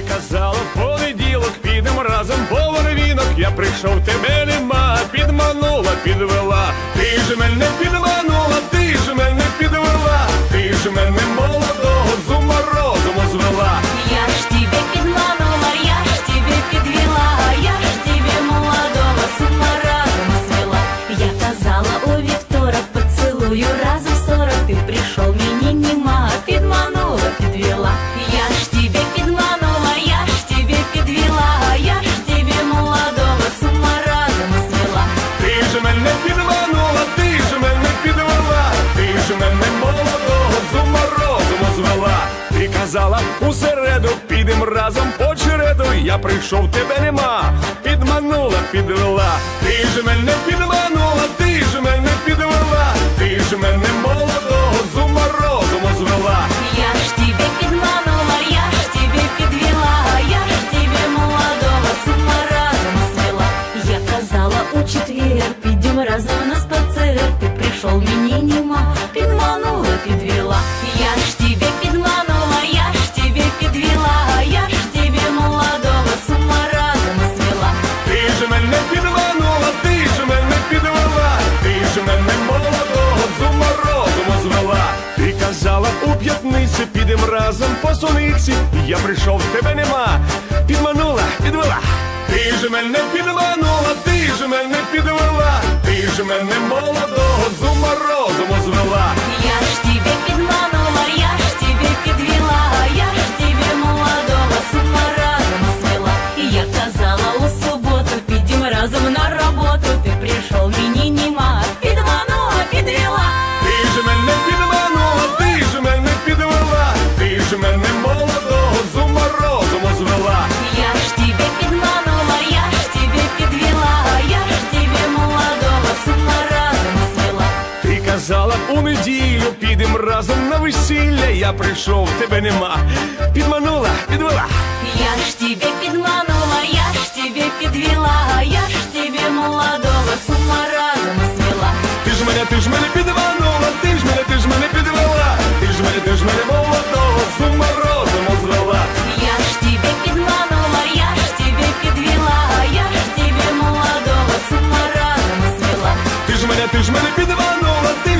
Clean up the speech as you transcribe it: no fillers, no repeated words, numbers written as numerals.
казала в понеділок, підем разом по Варвінок. Я прийшов, тебе нема, підманула, підвела. Ти ж мене підманула, ти ж мене підвела. Ти ж мене молодого з ума розуму звела. Я ж тебе підманула, я ж тебе підвела. Я ж тебе молодого з ума разом свела. Я казала у вівторок, поцілую разом 40. Ти прийшов, мені нема, підманула, підвела. Я ж тебе підманула, я ж тебе підвела. Я ж тебе молодого з ума разом свела. Ти ж мене підманула, ти ж мене підвела. Ти ж мене молодого з ума розуму звела. Ти казала у середу, підем разом по череду. Я прийшов, тебе нема, підманула, підвела. Ти ж мене підманула, ти ж мене підвела. Ти ж мене молодого з ума розуму звела. Я ж тебе підманула, я ж тебе підвела. Я ж тебе молодого з ума разом свела. Я казала у четвер, підем разом на спацер. Ти прийшов, мені нема, підманула, підвела. Я ж тебе підманула, я ж тебе підвела. Я ж тебе молодого з ума разом свела. Ти ж мене підманула, ти ж мене підвела. Ти ж мене молодого з ума розуму звела. Ти казала у п'ятницю, підем разом по Суниці. Я прийшов, тебе нема, підманула, підвела. Ти ж мене підманула, ти ж мене підвела. Ти ж мене молодого з ума розуму звела. Я ж тебе підманула, я ж тебе підвела. Я ж тебе молодого з ума разом свела. Я казала у суботу, підем разом на роботу. Ти прийшов, мені нема, підманула, підвела. Ти ж мене підманула, ти ж мене підвела. Ти ж мене молодого з ума розуму звела. Я ж тебе підманула, я ж тебе підвела. Я ж тебе молодого з ума разом свела. Ти казала у неділю, підем разом на весілля. Я прийшов, тебе нема, підманула, підвела. Я ж тебе підманула, я ж тебе підвела. Я ж тебе молодого з ума разом свела. Ти ж мене підманула, ти ж мене підвела. Ти ж мене молодого з ума розуму звела. Я ж тебе підманула, я ж тебе підвела. Я ж тебе молодого з ума разом свела. Ти ж мене підманула, ти